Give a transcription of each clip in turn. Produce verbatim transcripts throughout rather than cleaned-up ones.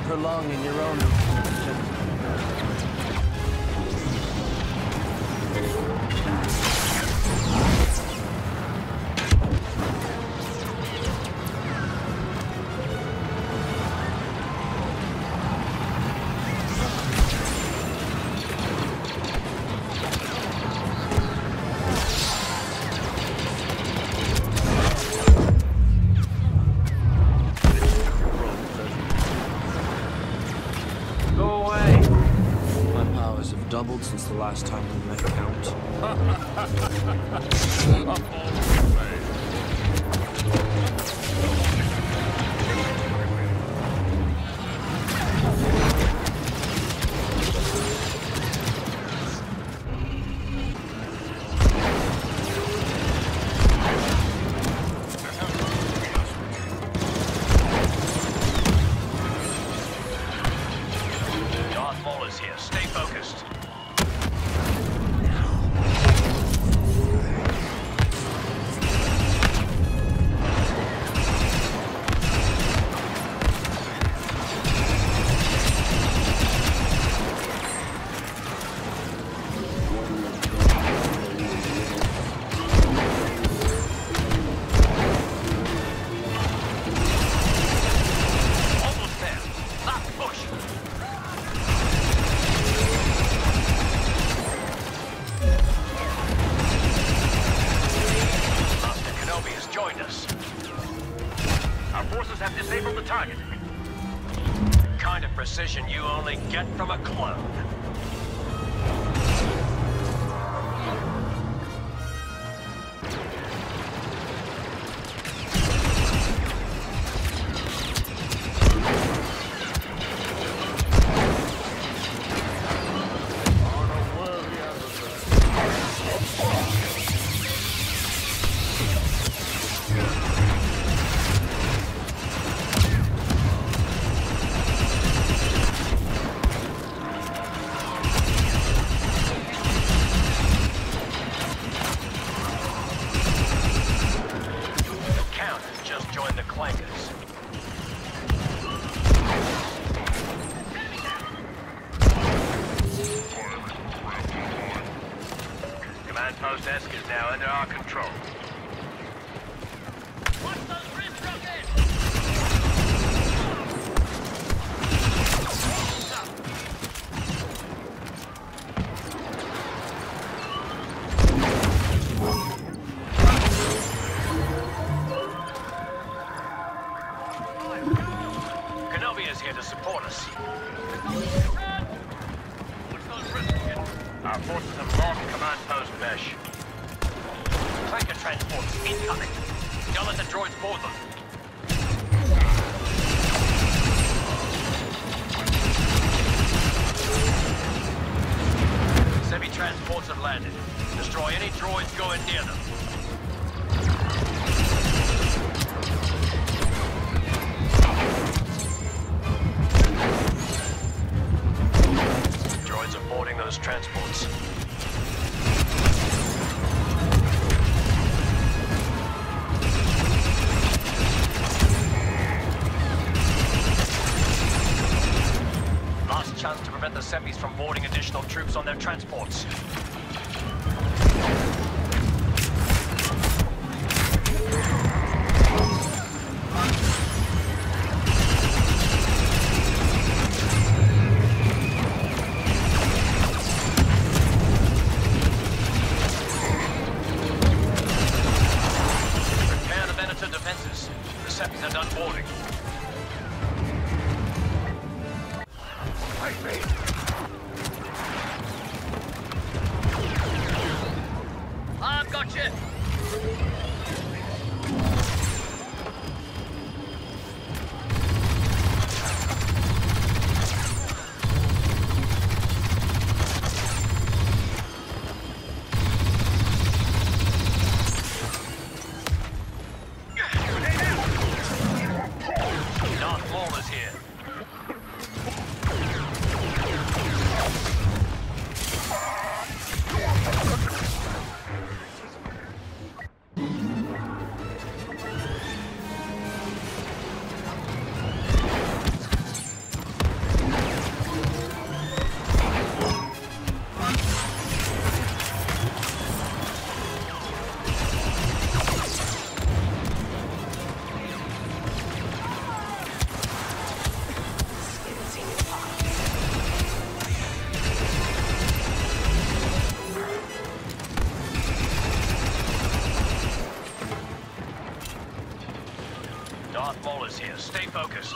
prolonging your own. Doubled since the last time we met Count. Darth Maul is here. Stay focused. Precision you only get from a clone. Post desk is now under our control. Watch those wrist rockets! Kenobi is here to support us. Our forces have lost command post mesh. Tanker transports incoming. Don't let the droids board them. Semi-transports have landed. Destroy any droids going near them. Droids are boarding those transports. Last chance to prevent the Seppies from boarding additional troops on their transports. I've got you! focused.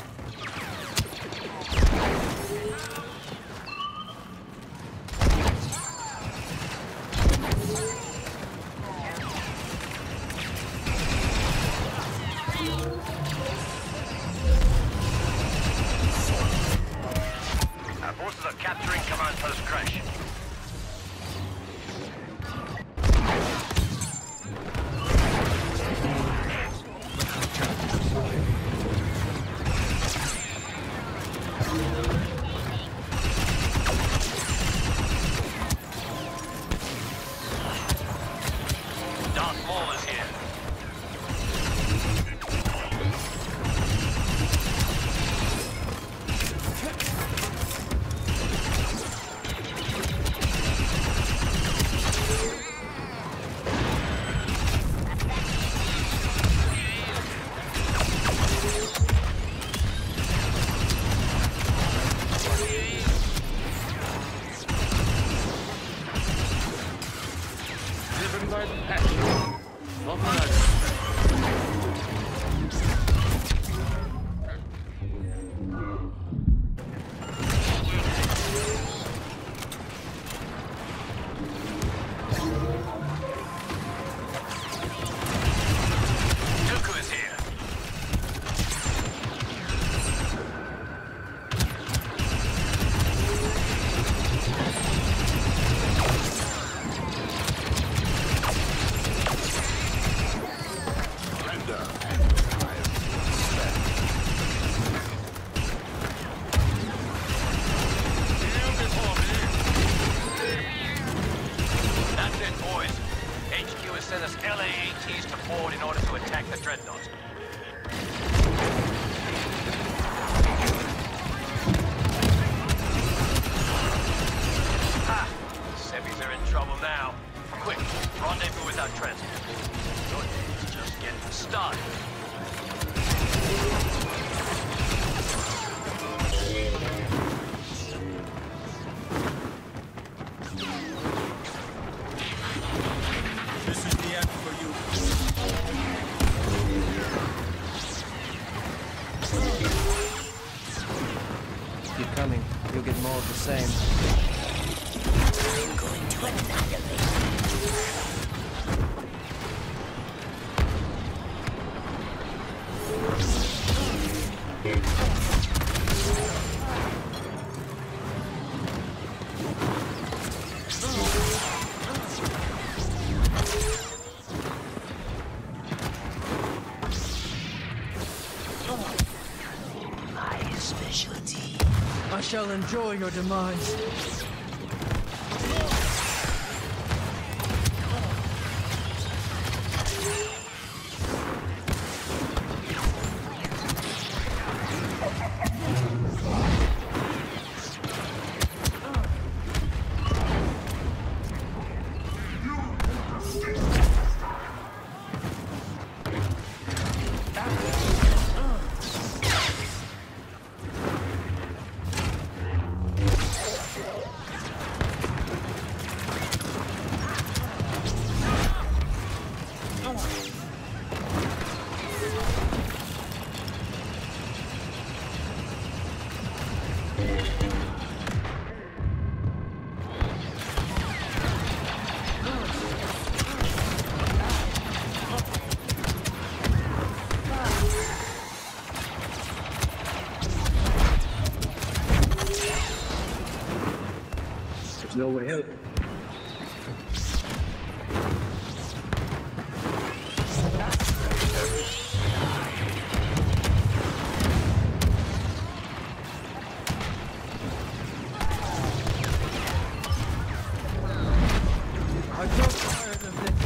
Our forces are capturing command post Crash. Keep coming. You'll get more of the same. I'm going to annihilate my specialty. I shall enjoy your demise. No way out. I got tired of this.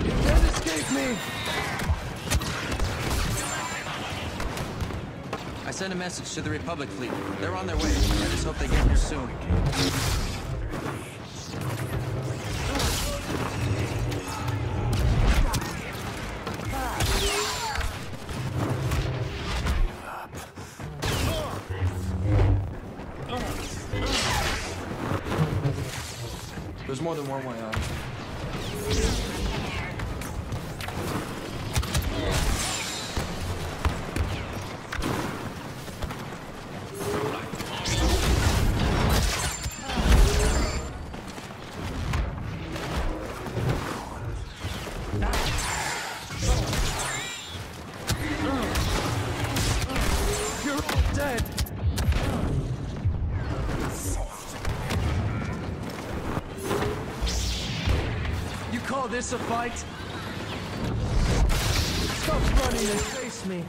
I sent a message to the Republic fleet. They're on their way. I just hope they get here soon. There's more than one way out. You're all dead. You call this a fight? Stop running and face me.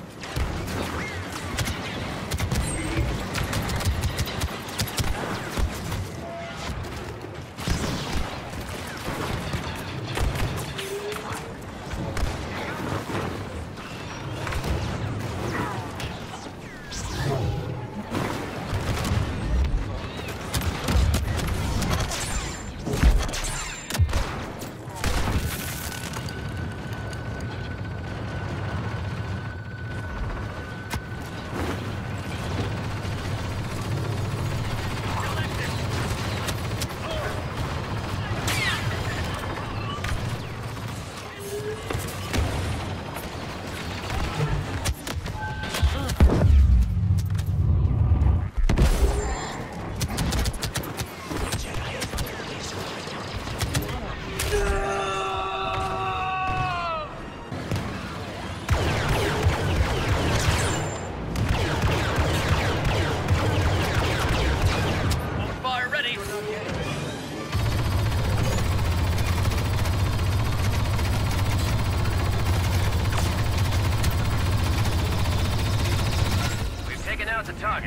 The target.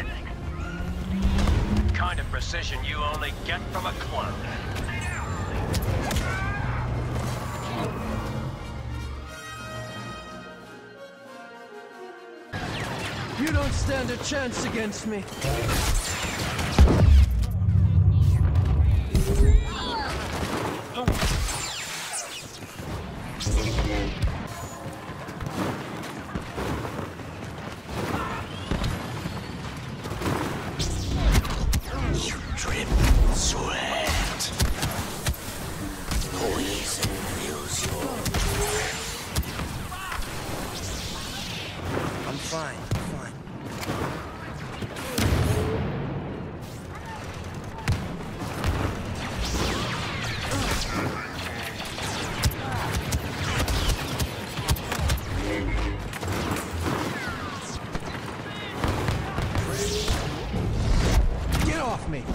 Kind of precision you only get from a clone. You don't stand a chance against me. Fine, fine. Get off me!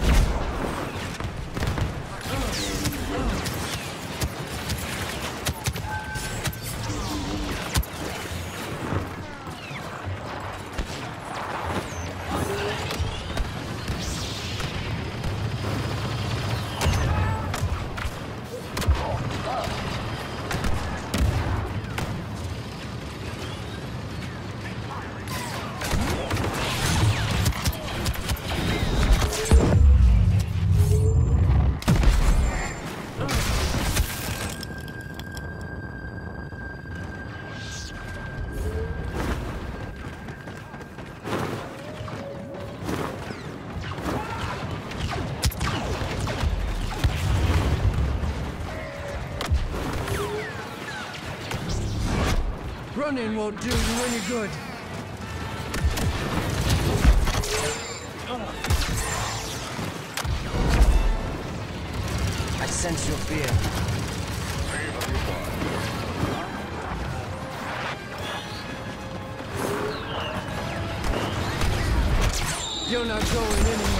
Running won't do you any good. I sense your fear. You're not going anywhere.